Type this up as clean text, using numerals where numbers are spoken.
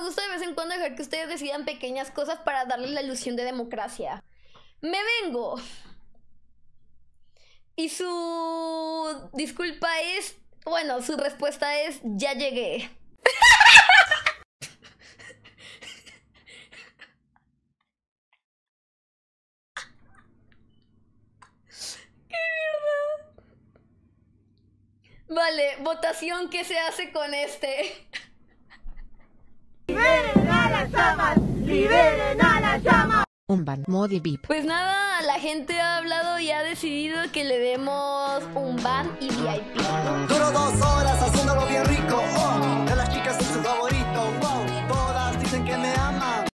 gusta de vez en cuando dejar que ustedes decidan pequeñas cosas para darles la ilusión de democracia. Me vengo. Y su disculpa es... Bueno, su respuesta es... Ya llegué. ¡Qué mierda! Vale, votación, ¿qué se hace con este? ¡Liberen a las llamas! ¡Liberen a las llamas! Un ban modi VIP. Pues nada, la gente ha hablado y ha decidido que le demos un ban y VIP. Duro 2 horas haciéndolo bien rico. De las chicas es su favorito. Todas dicen que me aman.